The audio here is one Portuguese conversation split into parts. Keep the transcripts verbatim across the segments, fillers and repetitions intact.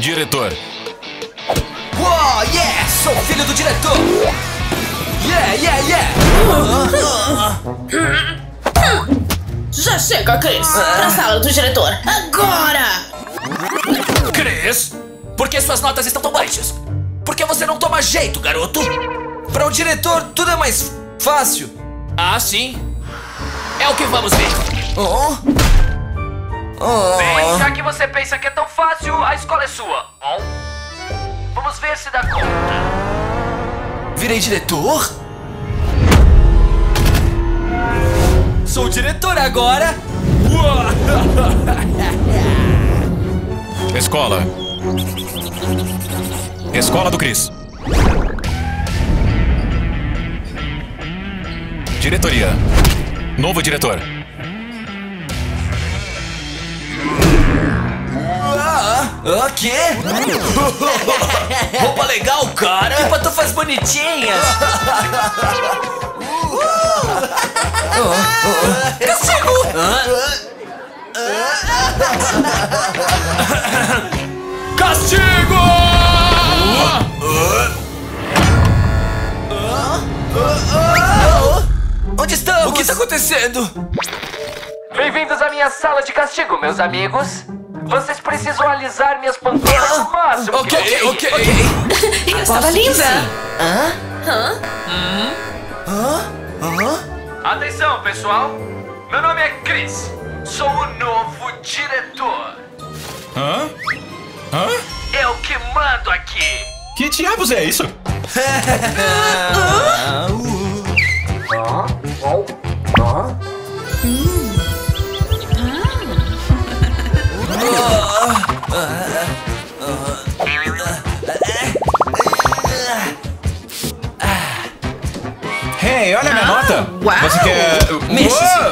Diretor. Uou, yeah! Sou filho do diretor! Yeah, yeah, yeah! Já chega, Chris! Pra sala do diretor! Agora! Chris, por que suas notas estão tão baixas? Por que você não toma jeito, garoto? Para o diretor, tudo é mais fácil. Ah, sim? É o que vamos ver. Oh? Oh. Bem, já que você pensa que é tão fácil, a escola é sua. Oh? Vamos ver se dá conta. Virei diretor? Sou diretor agora. Escola. Escola do Chris. Diretoria. Novo diretor. Ah, ah, quê? Roupa legal, cara. Que pantufas bonitinhas. Castigo! Castigo! Onde estamos? O que está acontecendo? Bem-vindos à minha sala de castigo, meus amigos. Vocês precisam alisar minhas pantufas no máximo. Ok, ok, ok. Estava linda! Hã? Hã? Hum? Hã? Hã? Atenção, pessoal. Meu nome é Chris. Sou o novo diretor. Hã? Hã? Eu que mando aqui. Que diabos é isso? Hey, olha a minha nota! Uau. Você quer... Mexe-se. Uou!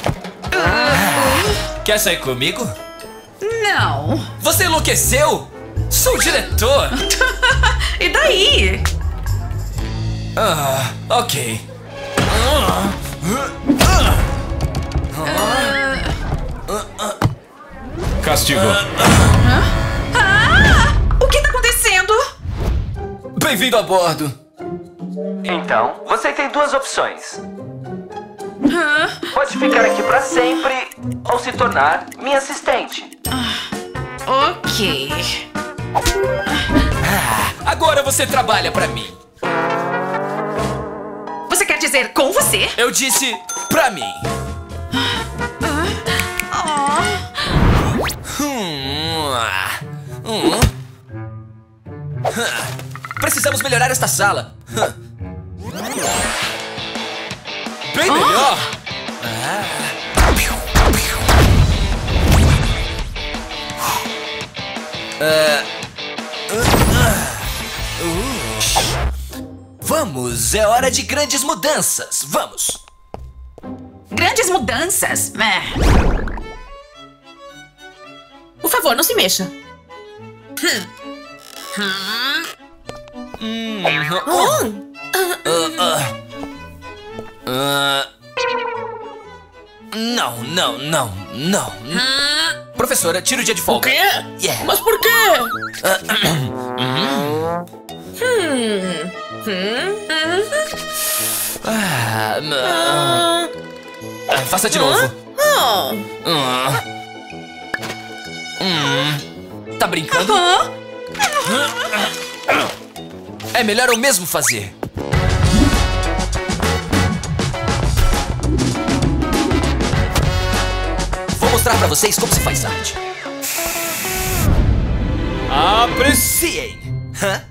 Quer sair comigo? Não! Você enlouqueceu? Sou o diretor. E daí? Ah, ok. Castigo. Ah! O que tá acontecendo? Bem-vindo a bordo. Então, você tem duas opções. Hã? Pode ficar aqui pra sempre ou se tornar minha assistente. Ok. Ah, agora você trabalha pra mim. Você quer dizer com você? Eu disse pra mim. Oh. Hum, ah, hum. Precisamos melhorar esta sala. Bem melhor. Ah. Uh. Uh. Vamos, é hora de grandes mudanças. Vamos. Grandes mudanças. É. Por favor, não se mexa. Hum. Hum. Oh. Uh, uh. Uh. Não, não, não, não. Hum. Professora, tira o dia de folga. O quê? Yeah. Mas por quê? Hum. Hum. Hum. Ah, ah. Ah, faça de novo. Oh. Hum. Hum. Tá brincando? Hã? É melhor eu mesmo fazer. Vou mostrar pra vocês como se faz arte. Apreciem! Hã?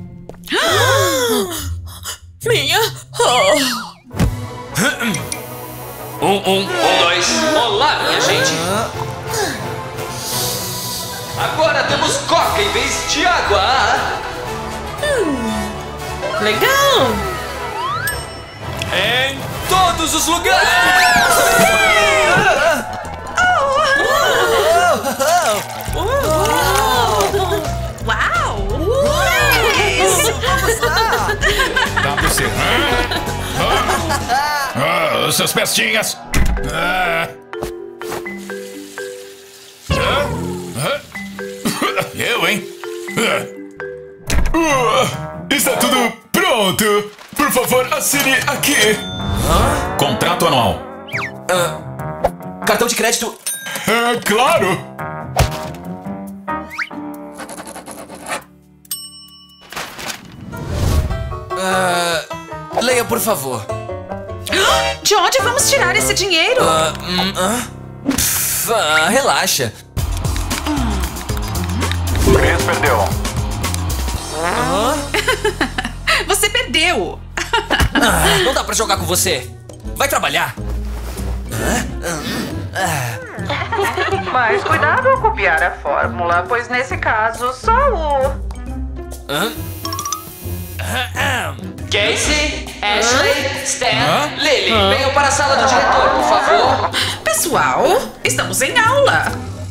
Minha? Oh. Um, um, um, dois. Olá, minha gente. Agora temos coca em vez de água. Hum. Legal. Em todos os lugares. Uau! W C. Ah, seus pestinhas. Ah. Ah. Ah. Eu, hein? Uh, está tudo pronto. Por favor, assine aqui. Contrato anual. Cartão de crédito. É claro. Uh, leia, por favor. De onde vamos tirar esse dinheiro? Ah, hum, ah. Pff, ah, relaxa. Chris perdeu. Você perdeu. Ah, não dá pra jogar com você. Vai trabalhar. Mas cuidado ao copiar a fórmula, pois nesse caso só o... Hã? Casey, Ashley, Stan, Lily, venham para a sala do diretor, por favor. Pessoal, estamos em aula.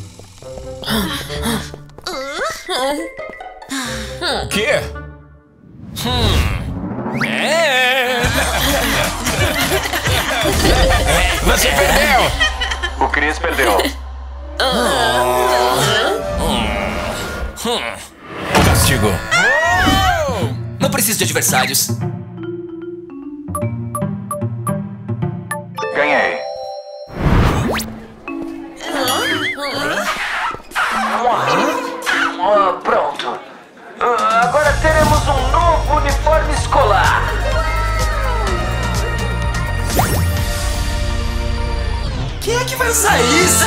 Que? É. Você perdeu. O Chris perdeu. Castigo. Não preciso de adversários. Ganhei. Ah, pronto. Ah, agora teremos um novo uniforme escolar. Quem é que vai usar isso?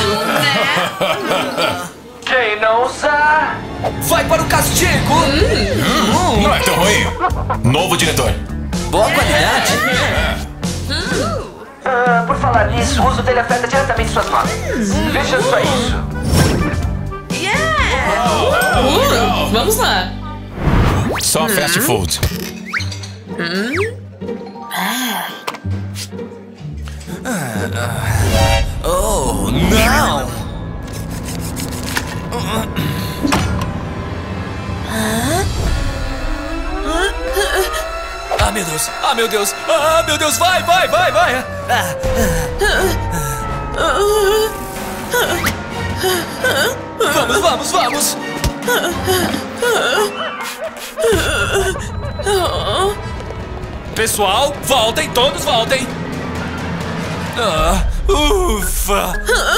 Quem não usar... Vai para o castigo. Hum, não é tão ruim. Novo diretor. Boa qualidade. Ah, por falar nisso, o uso dele afeta diretamente suas notas. Veja só isso. Uh, vamos lá. Só fast food. Oh, não. Ah, meu Deus. Ah, meu Deus. Ah, meu Deus. Vai, vai, vai, vai. Ah, Vamos, vamos, vamos. Pessoal, voltem, todos voltem. Ah, ufa.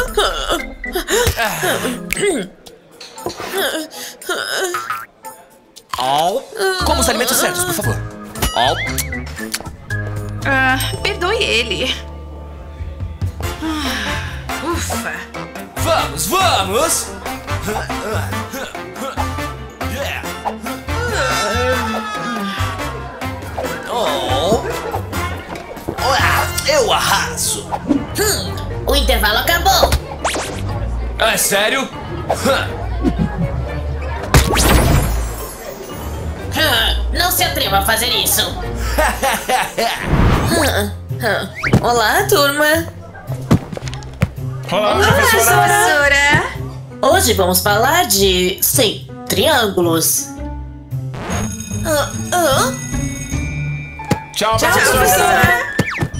Oh, como os alimentos certos, por favor. Oh. Ah, perdoe ele. Ah, ufa. Vamos, vamos. Yeah. Oh. Ah, eu arraso. Hum, o intervalo acabou. É sério? Hum, não se atreva a fazer isso. Hum, hum. Olá, turma. Olá, Olá, professora. professora. Hoje vamos falar de... sim, triângulos. Ah, ah. Tchau, Tchau, professora. professora.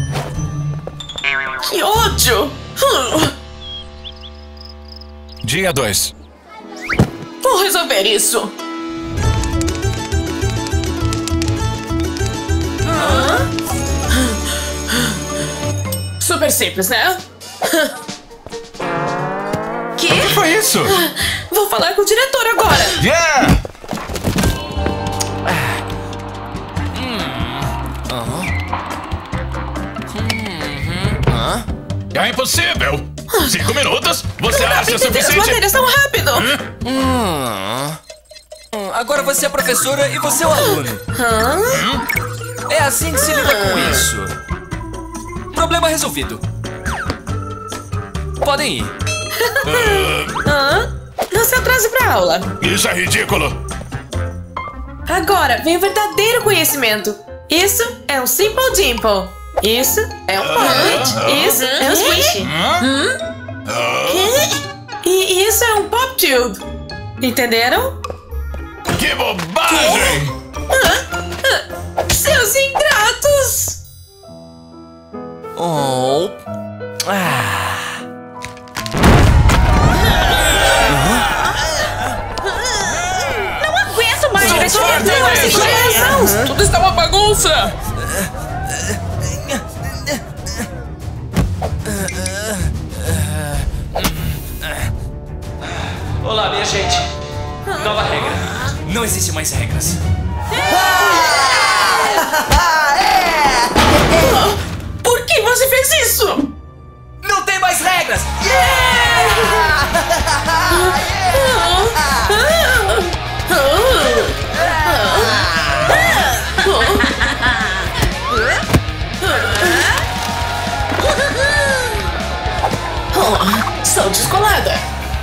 Que ódio! Hum, Dia dois. vou resolver isso. Super simples, né? Que? O que foi isso? Vou falar com o diretor agora. Yeah! É impossível! Cinco minutos? Você acha Tem que ter as suficiente? matérias tão rápido. Hum, agora você é a professora e você é o aluno. É assim que se lida com isso. Problema resolvido. Podem ir. Hã? Não se atrase pra aula. Isso é ridículo! Agora vem o verdadeiro conhecimento. Isso é um Simple Dimple. Isso é um Punch. Isso é um Squish. Hum? E isso é um Pop Tube. Entenderam? Que bobagem! Seus ingratos! Oh. Ah. mais forte, Cris! Tudo está uma bagunça! Olá, minha gente. Nova regra. Não existe mais regras. Por que você fez isso? Não tem mais regras! Oh, sou descolada.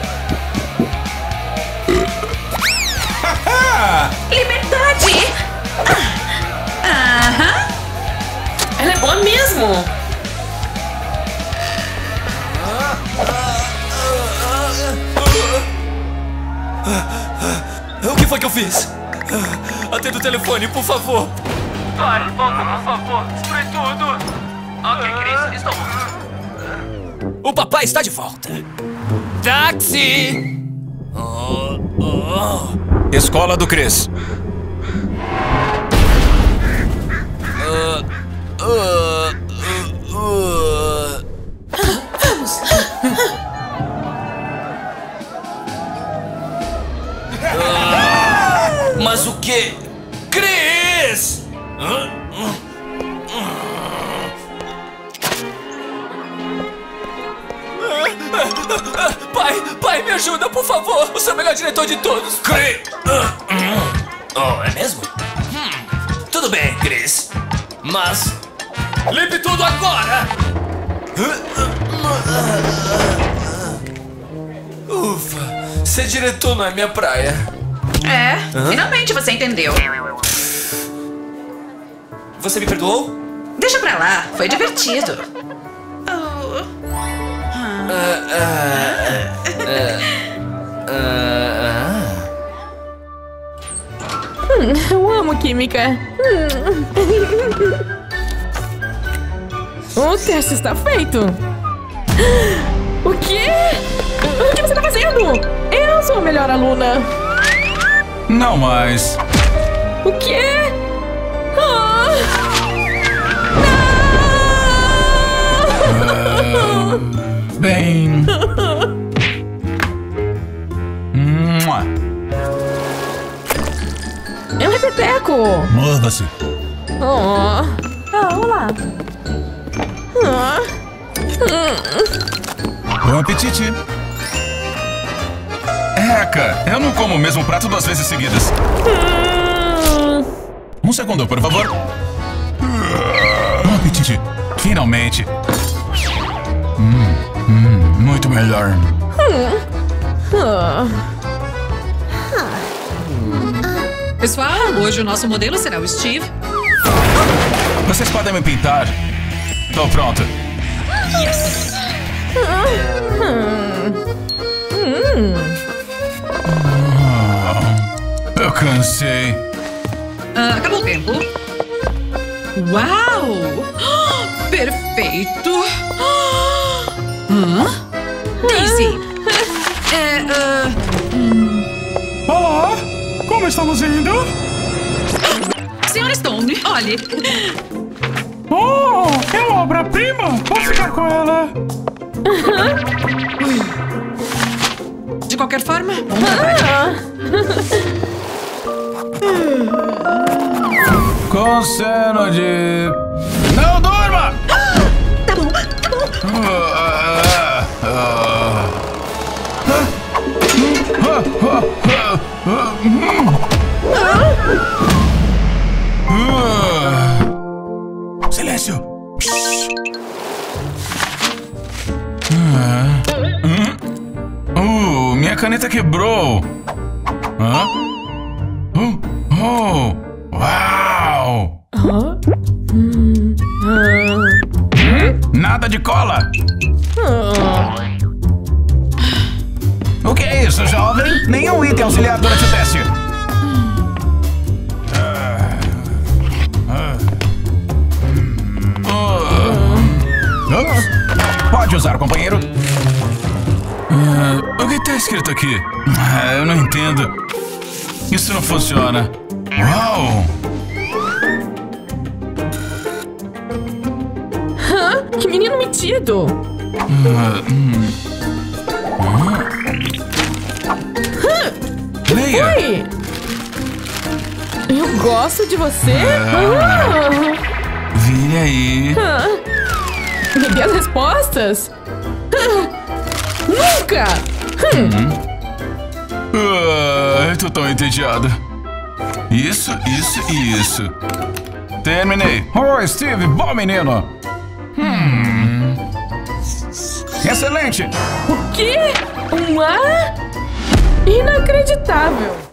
Liberdade! Aham. Ela é boa mesmo. O que foi que eu fiz? Atenda o telefone, por favor. Pare, volta, por favor. Destrui tudo. Ok, Chris, estou. O papai está de volta. Táxi! Oh, oh. Escola do Chris. Uh, uh, uh, uh. Vamos. Uh, mas o que? Chris! Pai, pai, me ajuda, por favor. Você é o melhor diretor de todos. Chris! Oh, é mesmo? Hum, tudo bem, Chris. Mas limpe tudo agora! Ufa, ser diretor não é minha praia. É, finalmente você entendeu. Você me perdoou? Deixa pra lá, foi divertido. Oh. Hum, eu amo química. Hum. O teste está feito. O quê? O que você está fazendo? Eu sou a melhor aluna. Não mais. O quê? Ah! Não! Uh, bem... Mua. É um repeteco. Mova-se. Oh. Ah, olá. Ah. Bom apetite. Eca, eu não como o mesmo prato duas vezes seguidas. Hum. Um segundo, por favor. Bom apetite. Finalmente. Hum, hum, muito melhor. Hum. Ah. Pessoal, hoje o nosso modelo será o Steve. Vocês podem me pintar. Tô pronto. Yes! Hum. Eu cansei. Ah, acabou o tempo. Uau! Ah, perfeito! Ah, hã? Daisy! É, ah, hum. Olá! Como estamos indo? Senhora Stone, olhe. Oh, é uma obra-prima! Vou ficar com ela. De qualquer forma, bom trabalho. Com seno de... Não durma! Tá bom, tá bom. Silêncio! Uh, minha caneta quebrou! Hã? Uh, oh! Uau! Hum? Nada de cola! O que é isso, jovem? Nenhum item auxiliar durante o teste. Ups. Pode usar, companheiro. Uh, o que está escrito aqui? Uh, eu não entendo. Isso não funciona. Uau! Hã? Que menino metido! Uh, hum. Hum. Leia! Oi! Eu gosto de você! Ah. Ah. Vire aí! Ah. Me dê as respostas! Ah. Nunca! Hum. Ah, tô tão entediado. Isso, isso e isso. Terminei. Oi, Steve. Bom menino. Hum. Excelente. O quê? Um A? Inacreditável!